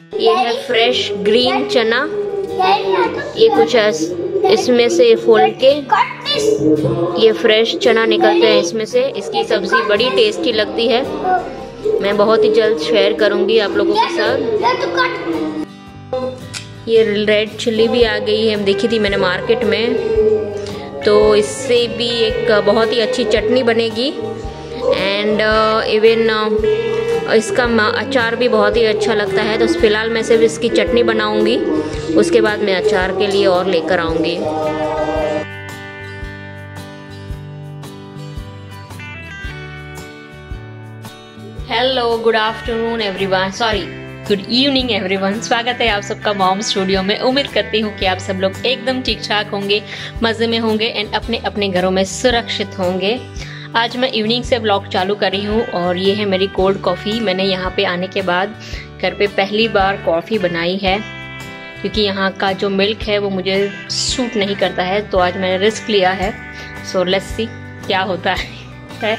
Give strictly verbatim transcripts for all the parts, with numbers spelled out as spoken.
ये है fresh green चना, ये कुछ इसमें से फोल्ड के ये फ्रेश चना निकलते हैं इसमें से। इसकी सब्जी बड़ी टेस्टी लगती है, मैं बहुत ही जल्द शेयर करूंगी आप लोगों के साथ। ये रेड चिल्ली भी आ गई है, देखी थी मैंने मार्केट में, तो इससे भी एक बहुत ही अच्छी चटनी बनेगी। एंड इवन uh, uh, इसका अचार भी बहुत ही अच्छा लगता है। तो फिलहाल मैं सिर्फ इसकी चटनी बनाऊंगी, उसके बाद मैं अचार के लिए और लेकर आऊंगी। Hello, good afternoon everyone, sorry good evening everyone. स्वागत है आप सबका मॉम स्टूडियो में। उम्मीद करती हूँ कि आप सब लोग एकदम ठीक ठाक होंगे, मज़े में होंगे एंड अपने अपने घरों में सुरक्षित होंगे। आज मैं इवनिंग से व्लॉग चालू कर रही हूँ और ये है मेरी कोल्ड कॉफ़ी। मैंने यहाँ पे आने के बाद घर पे पहली बार कॉफ़ी बनाई है, क्योंकि यहाँ का जो मिल्क है वो मुझे सूट नहीं करता है, तो आज मैंने रिस्क लिया है। सो लेट्स सी क्या होता है।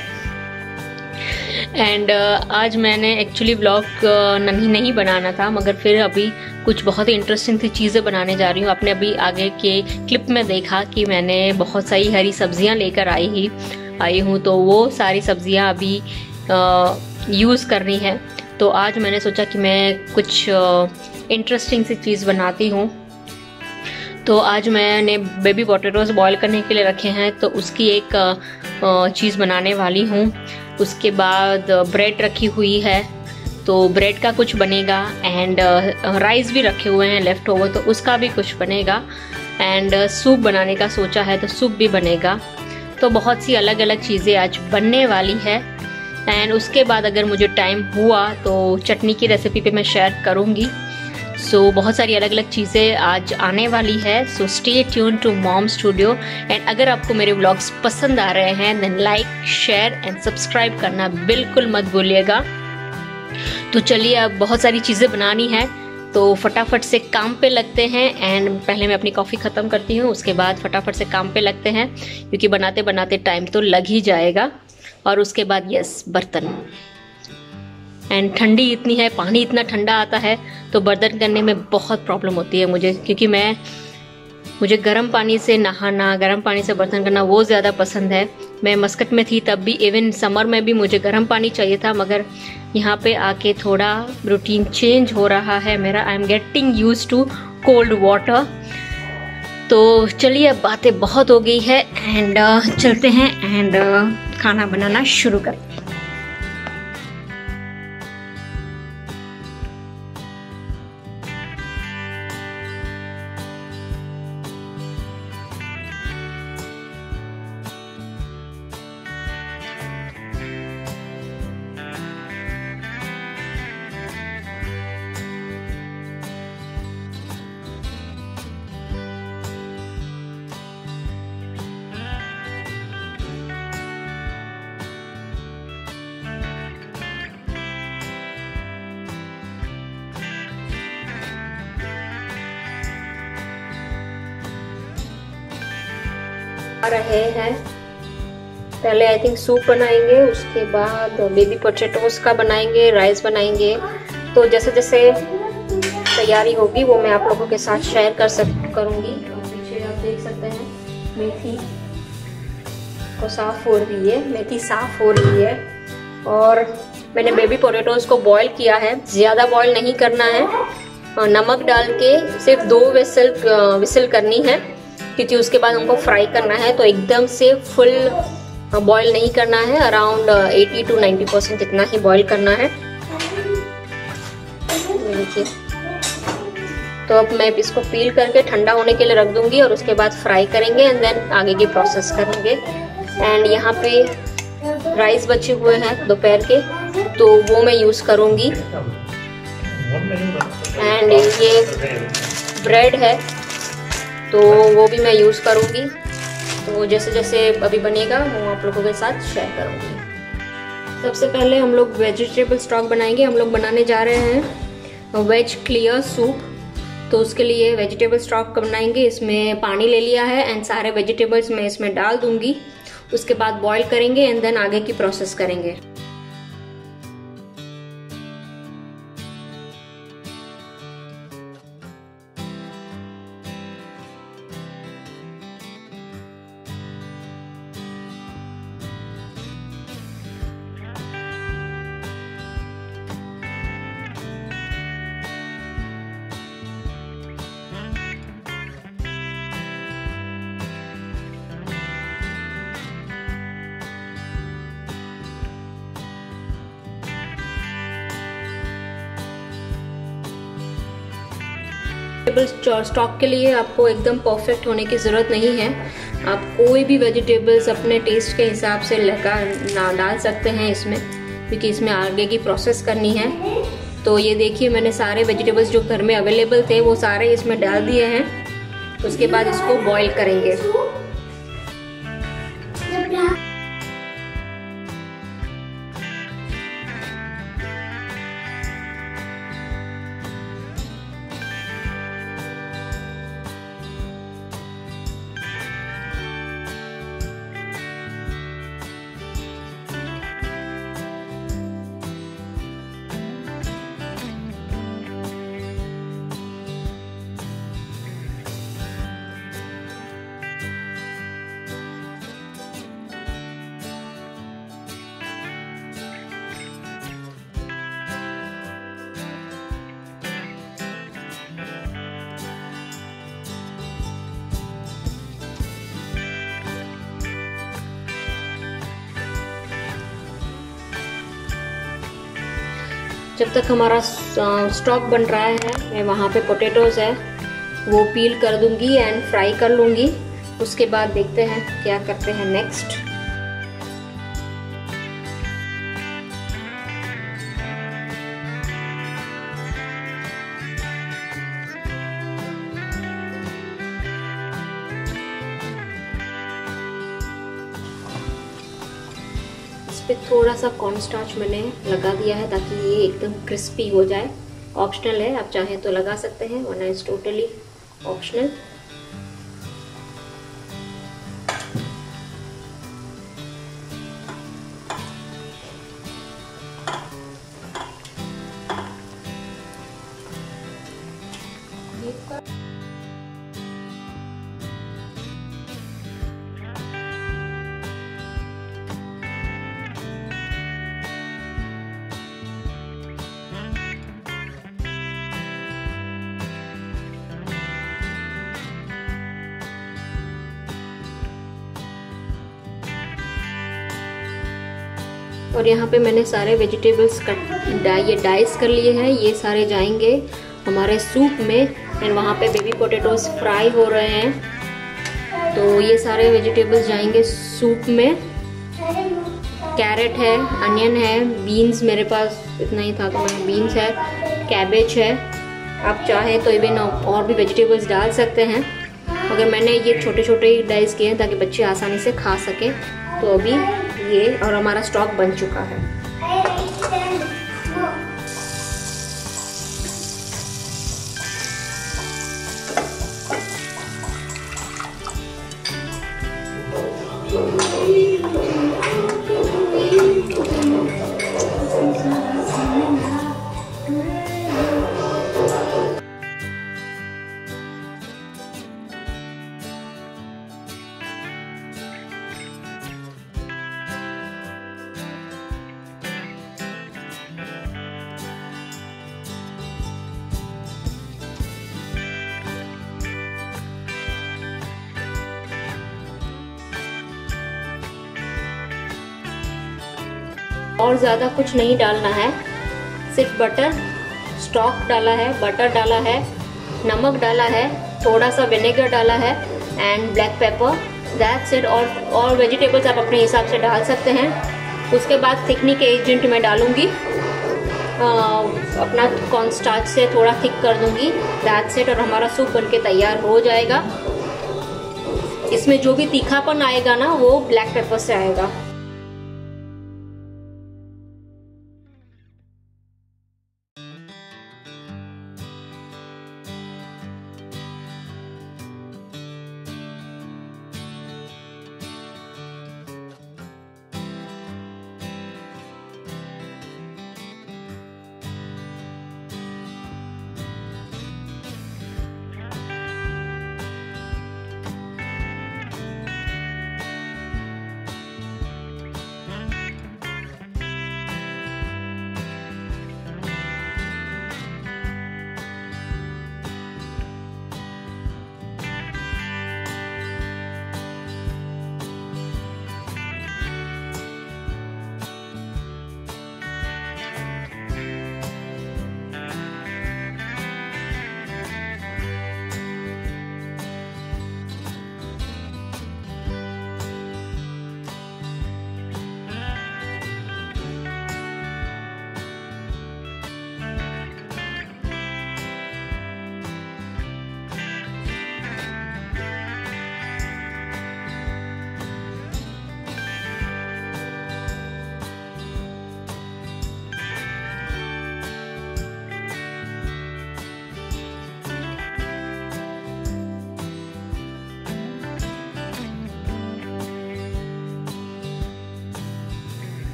एंड uh, आज मैंने एक्चुअली व्लॉग uh, नहीं नहीं बनाना था, मगर फिर अभी कुछ बहुत ही इंटरेस्टिंग सी चीज़ें बनाने जा रही हूँ। आपने अभी आगे के क्लिप में देखा कि मैंने बहुत सारी हरी सब्जियाँ लेकर आई ही आई हूँ, तो वो सारी सब्जियाँ अभी यूज़ करनी है। तो आज मैंने सोचा कि मैं कुछ इंटरेस्टिंग सी चीज़ बनाती हूँ। तो आज मैंने बेबी पोटैटोज बॉईल करने के लिए रखे हैं, तो उसकी एक चीज़ बनाने वाली हूँ। उसके बाद ब्रेड रखी हुई है, तो ब्रेड का कुछ बनेगा। एंड राइस भी रखे हुए हैं लेफ्ट ओवर, तो उसका भी कुछ बनेगा। एंड सूप बनाने का सोचा है, तो सूप भी बनेगा। तो बहुत सी अलग अलग चीज़ें आज बनने वाली है। एंड उसके बाद अगर मुझे टाइम हुआ तो चटनी की रेसिपी पे मैं शेयर करूँगी। सो so, बहुत सारी अलग अलग चीज़ें आज आने वाली है। So stay tune to Mom Studio. And अगर आपको मेरे व्लॉग्स पसंद आ रहे हैं then like, share and subscribe करना बिल्कुल मत भूलिएगा। तो चलिए, अब बहुत सारी चीज़ें बनानी है, तो फटाफट से काम पे लगते हैं। एंड पहले मैं अपनी कॉफ़ी ख़त्म करती हूँ, उसके बाद फटाफट से काम पे लगते हैं, क्योंकि बनाते बनाते टाइम तो लग ही जाएगा। और उसके बाद यस, बर्तन। एंड ठंडी इतनी है, पानी इतना ठंडा आता है, तो बर्तन करने में बहुत प्रॉब्लम होती है मुझे, क्योंकि मैं मुझे गर्म पानी से नहाना, गर्म पानी से बर्तन करना वो ज़्यादा पसंद है। मैं मस्कट में थी तब भी, इवन समर में भी मुझे गर्म पानी चाहिए था, मगर यहाँ पे आके थोड़ा रूटीन चेंज हो रहा है मेरा। I am getting use to cold water. तो चलिए, अब बातें बहुत हो गई है एंड uh, चलते हैं एंड uh, खाना बनाना शुरू करें। रहे हैं पहले आई थिंक सूप बनाएंगे, उसके बाद बेबी पोटैटोज का बनाएंगे, राइस बनाएंगे। तो जैसे जैसे तैयारी होगी वो मैं आप लोगों के साथ शेयर कर सक करूँगी। पीछे आप देख सकते हैं मेथी को साफ हो रही है, मेथी साफ हो रही है। और मैंने बेबी पोटैटोज को बॉईल किया है, ज़्यादा बॉईल नहीं करना है, नमक डाल के सिर्फ दो विसल विसल करनी है, क्योंकि उसके बाद हमको फ्राई करना है। तो एकदम से फुल बॉईल नहीं करना है, अराउंड अस्सी टू नब्बे परसेंट इतना ही बॉईल करना है। देखिए, तो अब मैं इसको पील करके ठंडा होने के लिए रख दूंगी और उसके बाद फ्राई करेंगे एंड देन आगे की प्रोसेस करेंगे। एंड यहाँ पे राइस बचे हुए हैं दोपहर के, तो वो मैं यूज़ करूँगी। एंड ये ब्रेड है, तो वो भी मैं यूज़ करूँगी। तो जैसे जैसे अभी बनेगा वो आप लोगों के साथ शेयर करूँगी। सबसे पहले हम लोग वेजिटेबल स्टॉक बनाएंगे। हम लोग बनाने जा रहे हैं वेज क्लियर सूप। तो उसके लिए वेजिटेबल स्टॉक बनाएंगे। इसमें पानी ले लिया है एंड सारे वेजिटेबल्स मैं इसमें डाल दूंगी। उसके बाद बॉईल करेंगे एंड देन आगे की प्रोसेस करेंगे। वेजिटेबल स्टॉक के लिए आपको एकदम परफेक्ट होने की ज़रूरत नहीं है। आप कोई भी वेजिटेबल्स अपने टेस्ट के हिसाब से लगा ना डाल सकते हैं इसमें, क्योंकि इसमें आगे की प्रोसेस करनी है। तो ये देखिए मैंने सारे वेजिटेबल्स जो घर में अवेलेबल थे वो सारे इसमें डाल दिए हैं। उसके बाद इसको बॉईल करेंगे। जब तक हमारा स्टॉक बन रहा है, मैं वहाँ पे पोटैटोज़ है वो पील कर दूंगी एंड फ्राई कर लूँगी। उसके बाद देखते हैं क्या करते हैं नेक्स्ट। पे थोड़ा सा कॉर्नस्टार्च मैंने लगा दिया है ताकि ये एकदम क्रिस्पी हो जाए। ऑप्शनल है, आप चाहें तो लगा सकते हैं, वरना इज टोटली ऑप्शनल। और यहाँ पे मैंने सारे वेजिटेबल्स कट डाई ये डाइस कर लिए हैं। ये सारे जाएंगे हमारे सूप में एंड वहाँ पे बेबी पोटैटोज फ्राई हो रहे हैं। तो ये सारे वेजिटेबल्स जाएंगे सूप में। कैरेट है, अनियन है, बीन्स मेरे पास इतना ही था तो मैंने बीन्स है, कैबेज है। आप चाहें तो इवन और भी वेजिटेबल्स डाल सकते हैं, मगर मैंने ये छोटे छोटे डाइस किए हैं ताकि बच्चे आसानी से खा सकें। तो अभी ये और हमारा स्टॉक बन चुका है। और ज़्यादा कुछ नहीं डालना है, सिर्फ बटर, स्टॉक डाला है, बटर डाला है, नमक डाला है, थोड़ा सा विनेगर डाला है and black pepper, that's it. और और वेजिटेबल्स आप अपने हिसाब से डाल सकते हैं। उसके बाद थिकनिंग एजेंट मैं डालूंगी, अपना कॉर्नस्टार्च से थोड़ा थिक कर दूंगी, दैट्स इट। और हमारा सूप बनके तैयार हो जाएगा। इसमें जो भी तीखापन आएगा ना वो ब्लैक पेपर से आएगा।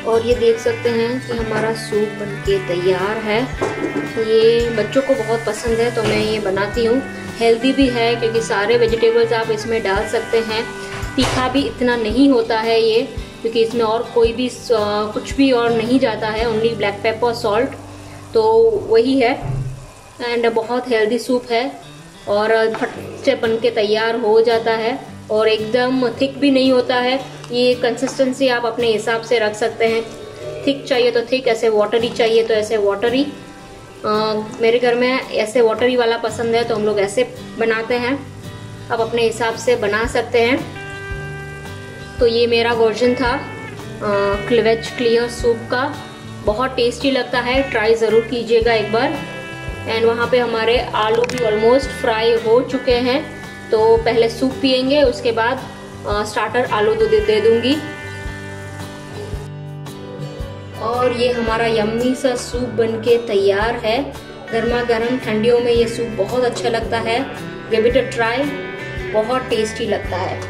और ये देख सकते हैं कि हमारा सूप बनके तैयार है। ये बच्चों को बहुत पसंद है तो मैं ये बनाती हूँ। हेल्दी भी है क्योंकि सारे वेजिटेबल्स आप इसमें डाल सकते हैं। तीखा भी इतना नहीं होता है ये, क्योंकि इसमें और कोई भी कुछ भी और नहीं जाता है, ओनली ब्लैक पेपर सॉल्ट, तो वही है। एंड बहुत हेल्दी सूप है और फट से बन के तैयार हो जाता है और एकदम थिक भी नहीं होता है। ये कंसिस्टेंसी आप अपने हिसाब से रख सकते हैं। थिक चाहिए तो थिक, ऐसे वाटरी चाहिए तो ऐसे वाटरी। मेरे घर में ऐसे वाटरी वाला पसंद है तो हम लोग ऐसे बनाते हैं। आप अपने हिसाब से बना सकते हैं। तो ये मेरा वर्जन था वेज क्लियर सूप का। बहुत टेस्टी लगता है, ट्राई ज़रूर कीजिएगा एक बार। एंड वहाँ पे हमारे आलू भी ऑलमोस्ट फ्राई हो चुके हैं, तो पहले सूप पियेंगे, उसके बाद स्टार्टर आलू दो दे, दे दूँगी। और ये हमारा यम्मी सा सूप बनके तैयार है। गर्मा गर्म ठंडियों में ये सूप बहुत अच्छा लगता है। गिव इट अ ट्राई, बहुत टेस्टी लगता है।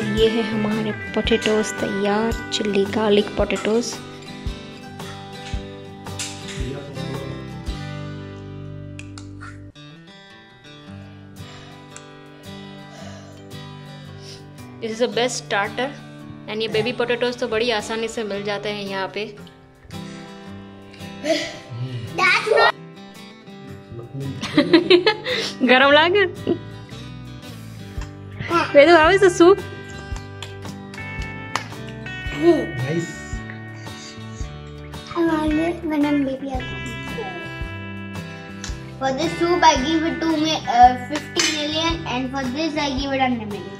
और ये है हमारे पोटैटोज तैयार, chilli garlic potatoes. This is a best starter and ये बेबी पोटैटोज तो बड़ी आसानी से मिल जाते हैं यहाँ पे। गरम लगे वेदू, how is the soup? Nice. When I'm baby, I'll for this soup I give it to me uh, fifty million, and for this I give it one hundred million.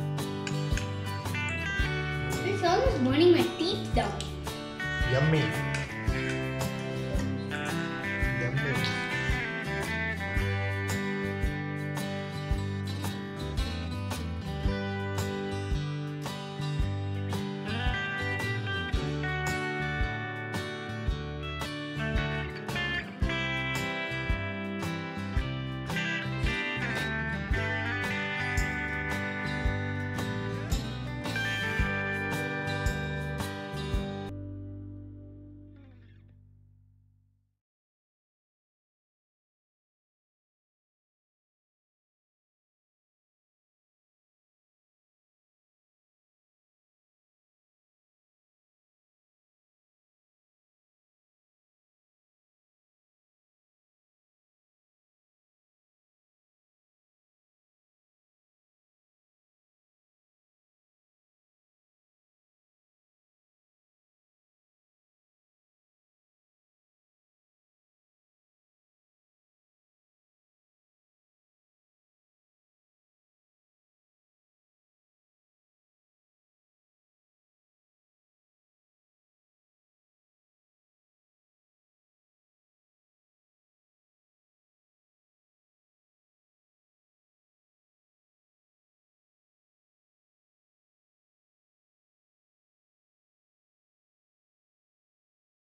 It's almost burning my teeth down. Yummy.